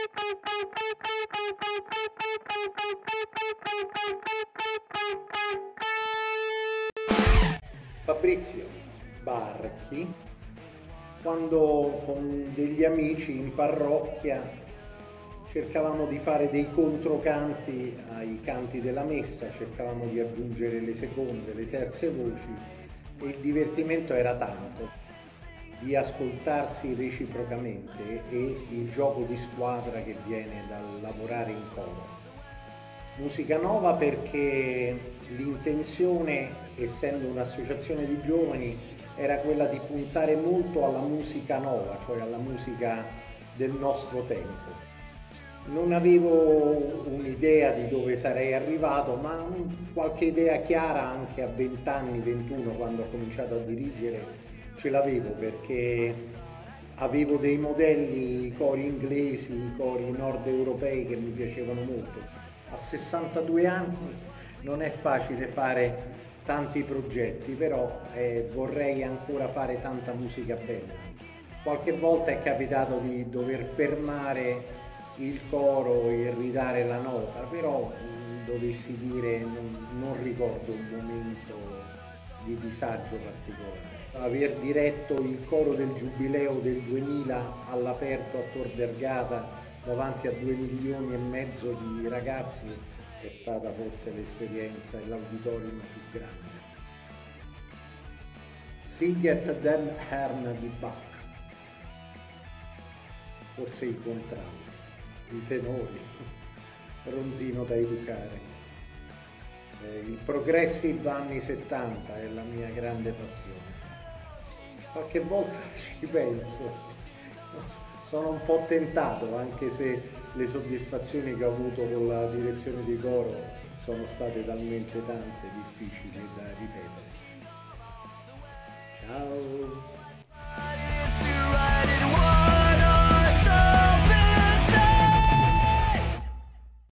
Fabrizio Barchi, quando con degli amici in parrocchia cercavamo di fare dei controcanti ai canti della messa, cercavamo di aggiungere le seconde, le terze voci e il divertimento era tanto di ascoltarsi reciprocamente e il gioco di squadra che viene dal lavorare in coro. Musica Nova perché l'intenzione, essendo un'associazione di giovani, era quella di puntare molto alla musica nova, cioè alla musica del nostro tempo. Non avevo un'idea di dove sarei arrivato, ma qualche idea chiara anche a 20 anni, 21, quando ho cominciato a dirigere, ce l'avevo perché avevo dei modelli, i cori inglesi, i cori nord europei che mi piacevano molto. A 62 anni non è facile fare tanti progetti, però vorrei ancora fare tanta musica bella. Qualche volta è capitato di dover fermare il coro e ridare la nota, però dovessi dire non ricordo un momento di disagio particolare. Aver diretto il coro del Giubileo del 2000 all'aperto a Tor Vergata davanti a 2,5 milioni di ragazzi è stata forse l'esperienza e l'auditorium più grande. Singet dem Herrn di Bach, forse i contralti, i tenori, ronzino da educare. Il progressive anni 70 è la mia grande passione. Qualche volta ci penso, sono un po' tentato, anche se le soddisfazioni che ho avuto con la direzione di coro sono state talmente tante difficili da ripetere.